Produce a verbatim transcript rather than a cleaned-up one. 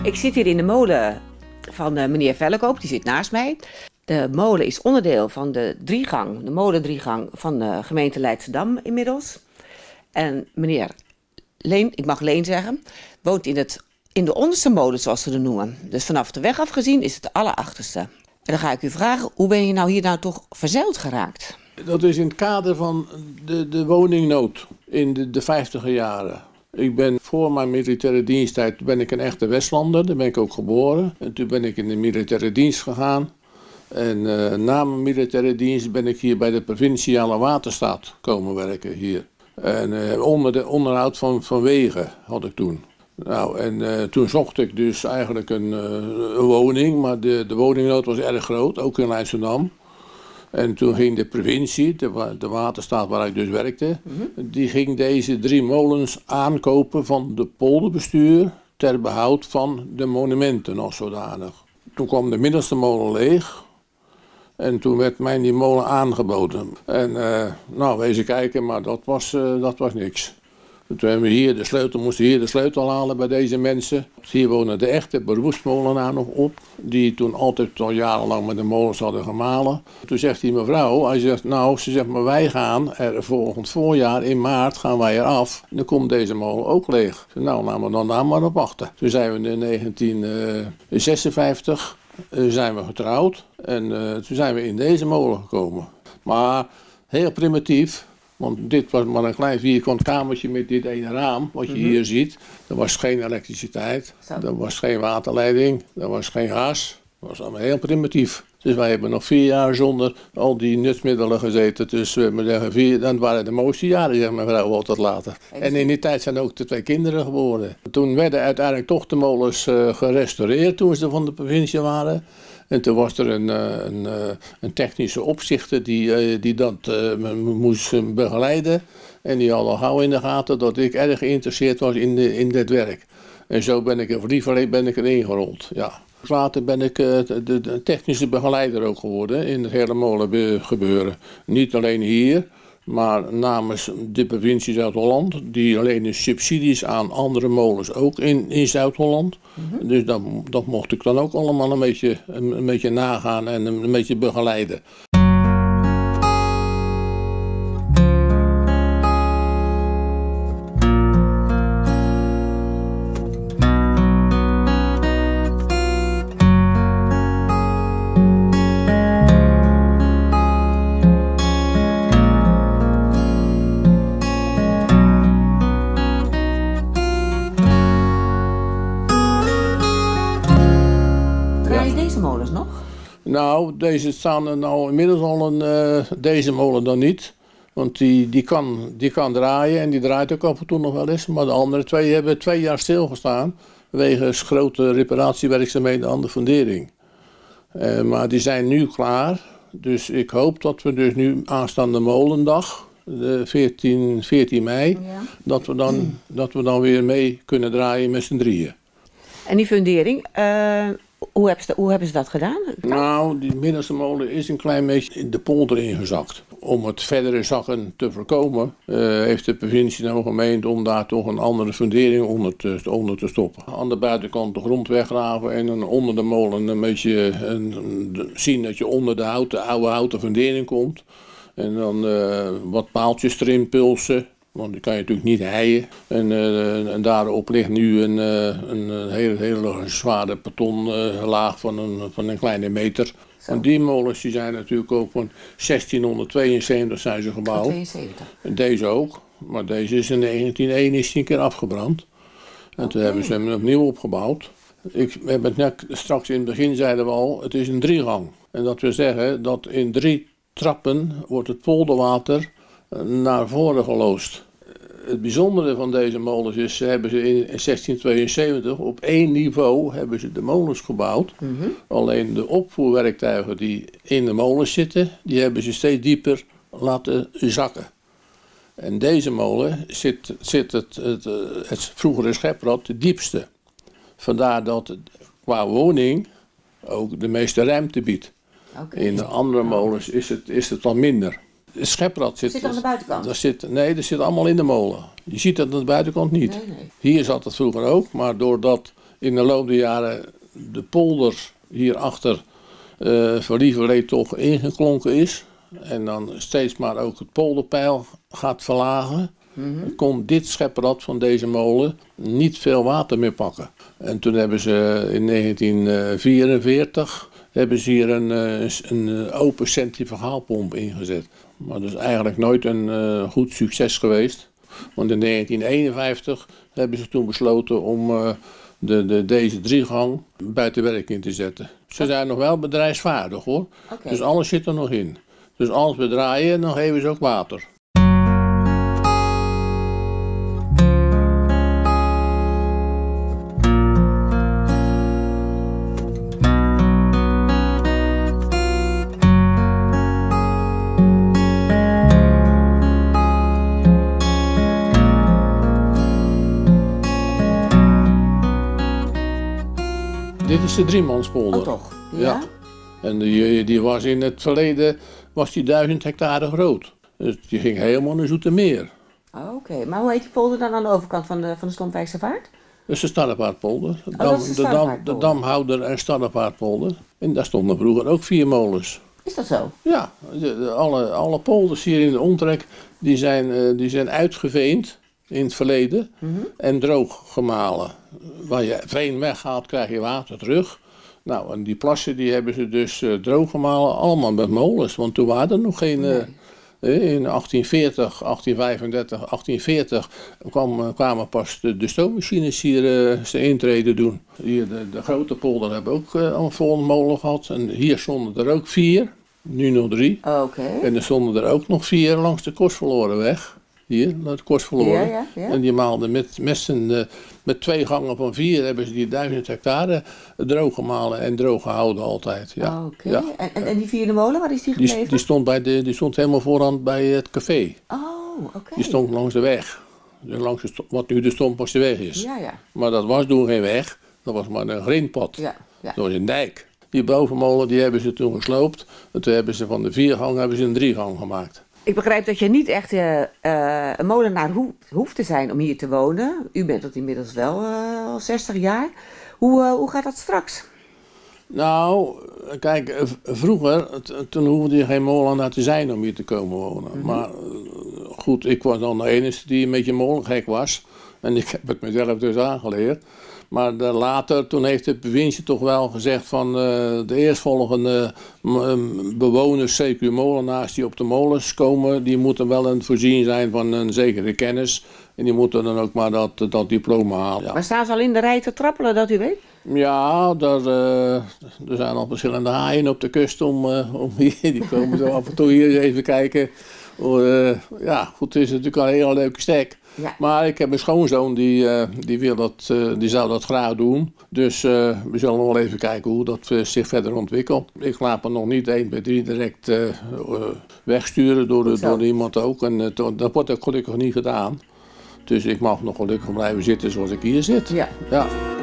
Ik zit hier in de molen van uh, meneer Vellekoop, die zit naast mij. De molen is onderdeel van de driegang, de molendriegang van de gemeente Leidschendam inmiddels. En meneer Leen, ik mag Leen zeggen, woont in, het, in de onderste molen, zoals ze het noemen. Dus vanaf de weg af gezien is het de allerachterste. En dan ga ik u vragen, hoe ben je nou hier nou toch verzeild geraakt? Dat is in het kader van de, de woningnood in de, de vijftiger jaren. Ik ben voor mijn militaire diensttijd ben ik een echte Westlander, daar ben ik ook geboren. En toen ben ik in de militaire dienst gegaan. En uh, na mijn militaire dienst ben ik hier bij de provinciale waterstaat komen werken hier. En uh, onder de onderhoud van, van wegen had ik toen. Nou, en uh, toen zocht ik dus eigenlijk een, uh, een woning, maar de, de woningnood was erg groot, ook in Leidschendam. En toen ging de provincie, de, de waterstaat waar ik dus werkte, mm-hmm. die ging deze drie molens aankopen van de polderbestuur ter behoud van de monumenten als zodanig. Toen kwam de middelste molen leeg en toen werd mij die molen aangeboden. En uh, nou, wezen kijken, maar dat was, uh, dat was niks. Toen hebben we hier de sleutel, moesten hier de sleutel halen bij deze mensen. Hier wonen de echte beroepsmolenaar nog op, die toen altijd al jarenlang met de molens hadden gemalen. Toen zegt die mevrouw, hij zegt, nou, ze zegt maar wij gaan er volgend voorjaar in maart gaan wij eraf. Dan komt deze molen ook leeg. Zeg, nou, laten we dan daar maar op wachten. Toen zijn we in negentien zesenvijftig uh, zijn we getrouwd en uh, toen zijn we in deze molen gekomen. Maar heel primitief. Want dit was maar een klein vierkant kamertje met dit ene raam, wat je mm-hmm. hier ziet. Er was geen elektriciteit, Zo. er was geen waterleiding, er was geen gas. Dat was allemaal heel primitief. Dus wij hebben nog vier jaar zonder al die nutsmiddelen gezeten. Dus we zeggen vier, dan waren de mooiste jaren, zegt mijn vrouw altijd later. En in die tijd zijn ook de twee kinderen geboren. Toen werden uiteindelijk toch de molens uh, gerestaureerd toen ze van de provincie waren. En toen was er een, een, een technische opzichter die, die dat uh, moest begeleiden. En die had al gauw in de gaten dat ik erg geïnteresseerd was in, de, in dit werk. En zo ben ik er voor liever ben ik erin gerold. Ja. Later ben ik uh, de, de technische begeleider ook geworden in het hele molengebeuren. Niet alleen hier, maar namens de provincie Zuid-Holland, die alleen de subsidies aan andere molens ook in, in Zuid-Holland. Mm-hmm. Dus dat, dat mocht ik dan ook allemaal een beetje, een, een beetje nagaan en een, een beetje begeleiden. Nou, deze staan er nou inmiddels al een, uh, deze molen dan niet. Want die, die, kan, die kan draaien en die draait ook af en toe nog wel eens. Maar de andere twee hebben twee jaar stilgestaan. Wegens grote reparatiewerkzaamheden aan de fundering. Uh, maar die zijn nu klaar. Dus ik hoop dat we dus nu aanstaande molendag, de veertien, veertien mei, ja. dat, we dan, mm. dat we dan weer mee kunnen draaien met z'n drieën. En die fundering... Uh... Hoe hebben, ze, hoe hebben ze dat gedaan? Nou, die middelste molen is een klein beetje in de polder ingezakt. Om het verdere zakken te voorkomen, uh, heeft de provincie nou gemeend om daar toch een andere fundering onder te, onder te stoppen. Aan de buitenkant de grond weggraven en dan onder de molen een beetje een, een, zien dat je onder de houten, oude houten fundering komt. En dan uh, wat paaltjes erin pulsen. Want die kan je natuurlijk niet heien. En, uh, en daarop ligt nu een, uh, een hele, hele zware betonlaag uh, van, een, van een kleine meter. En die molens die zijn natuurlijk ook van zestienhonderdtweeënzeventig zijn ze gebouwd. tweeënzeventig. En deze ook. Maar deze is in negentien één is die een keer afgebrand. En okay. Toen hebben ze hem opnieuw opgebouwd. Ik heb het net straks in het begin zeiden we al, het is een driegang. En dat wil zeggen dat in drie trappen wordt het polderwater naar voren geloosd. Het bijzondere van deze molens is, ze hebben ze in zestienhonderdtweeënzeventig op één niveau hebben ze de molens gebouwd. Mm-hmm. Alleen de opvoerwerktuigen die in de molens zitten, die hebben ze steeds dieper laten zakken. En deze molen zit, zit het, het, het vroegere scheprad het diepste. Vandaar dat het qua woning ook de meeste ruimte biedt. Okay. In de andere molens is het, is het dan minder. Het scheprad zit, zit aan de buitenkant? Dat zit, nee, dat zit allemaal in de molen. Je ziet dat aan de buitenkant niet. Nee, nee. Hier zat het vroeger ook, maar doordat in de loop der jaren de polder hierachter uh, van Lieverlee toch ingeklonken is. En dan steeds maar ook het polderpeil gaat verlagen. Mm-hmm. Kon dit schepperrad van deze molen niet veel water meer pakken. En toen hebben ze in negentien vierenveertig hebben ze hier een, een open centrifugaalpomp ingezet. Maar dat is eigenlijk nooit een uh, goed succes geweest. Want in negentien eenenvijftig hebben ze toen besloten om uh, de, de, deze driegang buiten werking te zetten. Ze zijn nog wel bedrijfsvaardig hoor. Okay. Dus alles zit er nog in. Dus als we draaien, dan geven ze ook water. Dit is de Driemanspolder. Oh toch? Ja. Ja. En die, die was in het verleden was die duizend hectare groot. Dus die ging helemaal naar Zoetermeer. Oh, Oké, okay. Maar hoe heet die polder dan aan de overkant van de, van de Stompwijkse Vaart? Dat is de Starrepaardpolder. De, oh, dam, de, de, dam, de Damhouder en Starrepaardpolder. En daar stonden vroeger ook vier molens. Is dat zo? Ja, de, de, alle, alle polders hier in de omtrek die zijn, uh, die zijn uitgeveend in het verleden mm-hmm. en droog gemalen. Waar je veen weghaalt, krijg je water terug. Nou, en die plassen die hebben ze dus uh, droog gemalen, allemaal met molens. Want toen waren er nog geen... Uh, nee. In achttien veertig, achttien vijfendertig, achttien veertig kwam, kwamen pas de, de stoommachines hier uh, zijn intrede doen. Hier de, de grote polder hebben ook uh, al vol molen gehad. En hier stonden er ook vier, nu nog drie. Okay. En er stonden er ook nog vier langs de Kostverlorenweg. Hier, naar de Kostverloren. Ja, ja, ja. En die maalden met, met, zijn, uh, met twee gangen van vier hebben ze die duizend hectare droog gemalen en droog gehouden altijd. Ja. Oké. Okay. Ja. En, en die vierde molen, waar is die gebleven? Die, die, stond, bij de, die stond helemaal vooraan bij het café. Oh, oké. Okay. Die stond langs de weg. Langs de, wat nu de Stompwijk weg is. Ja, ja. Maar dat was toen geen weg. Dat was maar een grindpad. Ja, ja. Dat was een dijk. Die bovenmolen die hebben ze toen gesloopt. En toen hebben ze van de viergang hebben ze een driegang gemaakt. Ik begrijp dat je niet echt uh, uh, een molenaar ho hoeft te zijn om hier te wonen. U bent dat inmiddels wel uh, al zestig jaar. Hoe, uh, hoe gaat dat straks? Nou, kijk, vroeger, toen hoefde je geen molenaar te zijn om hier te komen wonen. Mm-hmm. Maar goed, ik was dan de enige die een beetje molengek was. En ik heb het mezelf dus aangeleerd. Maar later, toen heeft de provincie toch wel gezegd van uh, de eerstvolgende uh, bewoners, C Q molenaars die op de molens komen, die moeten wel een voorzien zijn van een zekere kennis. En die moeten dan ook maar dat, dat diploma halen. Ja. Maar staan ze al in de rij te trappelen, dat u weet? Ja, daar, uh, er zijn al verschillende haaien op de kust om, uh, om hier, die komen zo af en toe hier eens even kijken. Uh, ja, goed, het is natuurlijk al een hele leuke stek. Ja. Maar ik heb een schoonzoon die, uh, die, wil dat, uh, die zou dat graag doen. Dus uh, we zullen wel even kijken hoe dat uh, zich verder ontwikkelt. Ik laat me nog niet één bij drie direct uh, uh, wegsturen door, de, door iemand ook. En uh, dat wordt ook gelukkig niet gedaan. Dus ik mag nog gelukkig blijven zitten zoals ik hier zit. Ja. Ja.